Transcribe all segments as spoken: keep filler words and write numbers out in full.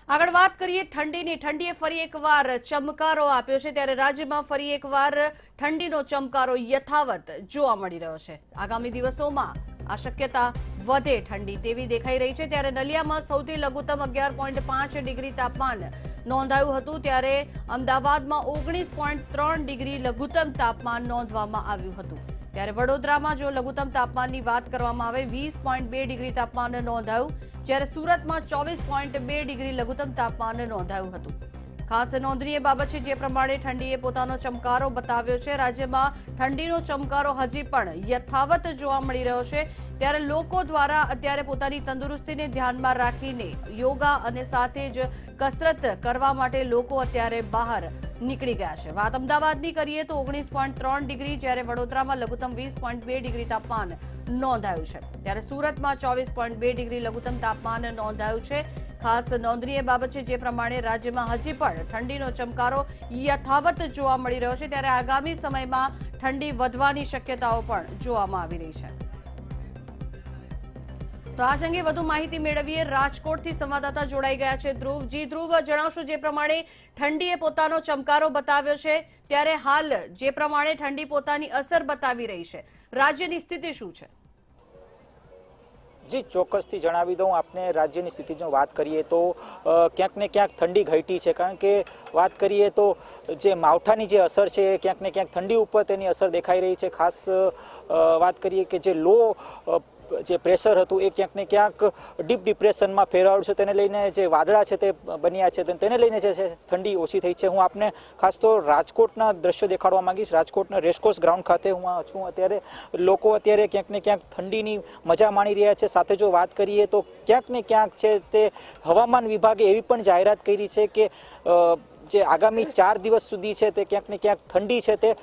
આગળ વાત કરીએ ઠંડીની ઠંડીએ ફરી એકવાર ચમકારો આપ્યો છે ત્યારે રાજ્યમાં ફરી એકવાર ઠંડીનો ચમકારો યથાવત જોવા મળી રહ્યો છે। આગામી દિવસોમાં આ શક્યતા વધે ઠંડી તેવી દેખાઈ રહી છે ત્યારે નલિયામાં સૌથી લઘુત્તમ અગિયાર પોઈન્ટ પાંચ ડિગ્રી તાપમાન નોંધાયું હતું ત્યારે અમદાવાદમાં ઓગણીસ પોઈન્ટ ત્રણ ડિગ્રી લઘુત્તમ તાપમાન નોંધવામાં આવ્યું હતું ત્યારે વડોદરામાં જો લઘુત્તમ તાપમાનની વાત કરવામાં આવે વીસ પોઈન્ટ બે ડિગ્રી તાપમાન નોંધાયું જ્યારે સુરતમાં ચોવીસ પોઈન્ટ બે ડિગ્રી લઘુત્તમ તાપમાન નોંધાયું હતું। ખાસ નોંધનીય બાબત છે જે પ્રમાણે ઠંડીએ પોતાનો ચમકારો બતાવ્યો છે। રાજ્યમાં ઠંડીનો ચમકારો હજી પણ યથાવત જોવા મળી રહ્યો છે ત્યારે લોકો દ્વારા અત્યારે પોતાની તંદુરસ્તીને ધ્યાનમાં રાખીને યોગા અને સાથે જ કસરત કરવા માટે લોકો અત્યારે બહાર નીકળી ગયા છે। વાત અમદાવાદની કરીએ તો ઓગણીસ પોઈન્ટ ત્રણ ડિગ્રી જ્યારે વડોદરામાં લઘુત્તમ વીસ પોઈન્ટ બે ડિગ્રી તાપમાન નોંધાયું છે ત્યારે સુરતમાં ચોવીસ પોઈન્ટ બે ડિગ્રી લઘુત્તમ તાપમાન નોંધાયું છે। ખાસ નોંધનીય બાબત છે જે પ્રમાણે રાજ્યમાં હજી પણ ઠંડીનો ચમકારો યથાવત જોવા મળી રહ્યો છે ત્યારે આગામી સમયમાં ઠંડી વધવાની શક્યતાઓ પણ જોવામાં આવી રહી છે। તો આજ અંગે વધુ માહિતી મેળવીએ રાજકોટથી સંવાદદાતા જોડાઈ ગયા છે ધ્રુવ। જી ધ્રુવ, જણાવશો જે પ્રમાણે ઠંડીએ પોતાનો ચમકારો બતાવ્યો છે ત્યારે હાલ જે પ્રમાણે ઠંડી પોતાની અસર બતાવી રહી છે રાજ્યની સ્થિતિ શું છે? જી ચોક્કસથી જણાવી દઉં આપને। રાજ્યની સ્થિતિની વાત કરીએ તો ક્યાંક ને ક્યાંક ઠંડી ઘટી છે કારણ કે વાત કરીએ તો જે માવઠાની જે અસર છે ક્યાંક ને ક્યાંક ઠંડી ઉપર તેની અસર દેખાઈ રહી છે। ખાસ વાત કરીએ કે જે લો જે પ્રેશર હતું એ ક્યાંક ને ક્યાંક ડીપ ડિપ્રેશનમાં ફેરવાયું છે તેને લઈને જે વાદળા છે તે બન્યા છે તેને લઈને જે છે ઠંડી ઓછી થઈ છે। હું આપને ખાસ તો રાજકોટના દ્રશ્યો દેખાડવા માંગીશ। રાજકોટના રેસકોર્સ ગ્રાઉન્ડ ખાતે હું છું અત્યારે। લોકો અત્યારે ક્યાંક ને ક્યાંક ઠંડીની મજા માણી રહ્યા છે। સાથે જો વાત કરીએ તો ક્યાંક ને ક્યાંક છે તે હવામાન વિભાગે એવી પણ જાહેરાત કરી છે કે જે આગામી ચાર દિવસ સુધી છે તે ક્યાંક ને ક્યાંક ઠંડી છે તે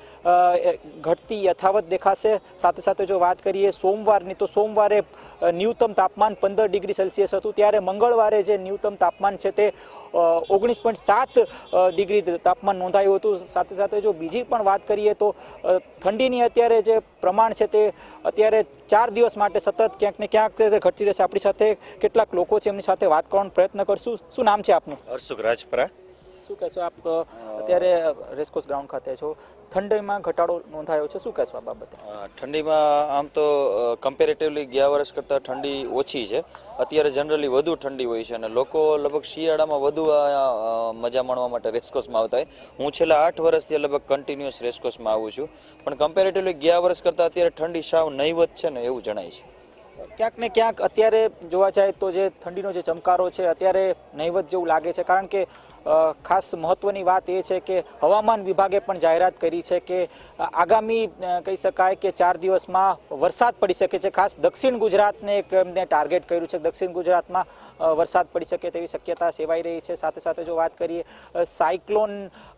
ઘટતી યથાવત દેખાશે। સાથે સાથે જો વાત કરીએ સોમવારની તો સોમવારે ન્યૂનતમ તાપમાન પંદર ડિગ્રી સેલ્સિયસ હતું ત્યારે મંગળવારે જે ન્યૂનતમ તાપમાન છે તે ઓગણીસ પોઈન્ટ સાત ડિગ્રી તાપમાન નોંધાયું હતું। સાથે સાથે જો બીજી પણ વાત કરીએ તો ઠંડીની અત્યારે જે પ્રમાણ છે તે અત્યારે ચાર દિવસ માટે સતત ક્યાંક ને ક્યાંક ઘટતી રહેશે। આપણી સાથે કેટલાક લોકો છે એમની સાથે વાત કરવાનો પ્રયત્ન કરશું। શું નામ છે આપનું? હર્ષુખ રાજપરા। શું કહેશો આપ અત્યારે રેસકોર્સ ગ્રાઉન્ડ ખાતે છો, ઠંડીમાં ઘટાડો નોંધાયો છે, શું કહેશો આ બાબતે? ઠંડીમાં આમ તો કમ્પેરેટિવલી ગયા વર્ષ કરતાં ઠંડી ઓછી છે। અત્યારે જનરલી વધુ ઠંડી હોય છે અને લોકો લગભગ શિયાળામાં વધુ મજા માણવા માટે રેસકોર્સમાં આવતા હોય। હું છેલ્લા આઠ વર્ષથી લગભગ કન્ટિન્યુઅસ રેસકોર્સમાં આવું છું પણ કમ્પેરેટિવલી ગયા વર્ષ કરતાં અત્યારે ઠંડી સાવ નહીવત છે ને એવું જણાય છે। ક્યાંક ને ક્યાંક અત્યારે જોવા જાય તો જે ઠંડીનો જે ચમકારો છે અત્યારે નહીવત જેવું લાગે છે કારણ કે ખાસ મહત્વની વાત એ છે કે હવામાન વિભાગે પણ જાહેરાત કરી છે કે આગામી કહી શકાય કે ચાર દિવસમાં વરસાદ પડી શકે છે। ખાસ દક્ષિણ ગુજરાતને એક એમને ટાર્ગેટ કર્યું છે, દક્ષિણ ગુજરાતમાં વરસાદ પડી શકે તેવી શક્યતા સેવાઈ રહી છે। સાથે સાથે જો વાત કરીએ સાયક્લોન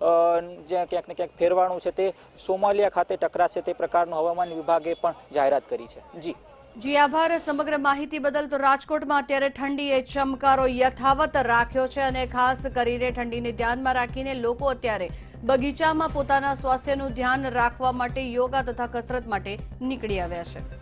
જે ક્યાંક ને ક્યાંક ફેરવાનું છે તે સોમાલિયા ખાતે ટકરાશે તે પ્રકારનું હવામાન વિભાગે પણ જાહેરાત કરી છે। જી જી આભાર સમગ્ર માહિતી બદલ। તો રાજકોટમાં અત્યારે ઠંડીએ ચમકારો યથાવત રાખ્યો છે અને ખાસ કરીને ઠંડીને ધ્યાનમાં રાખીને લોકો અત્યારે બગીચામાં પોતાના સ્વાસ્થ્યનું ધ્યાન રાખવા માટે યોગા તથા કસરત માટે નીકળી આવ્યા છે।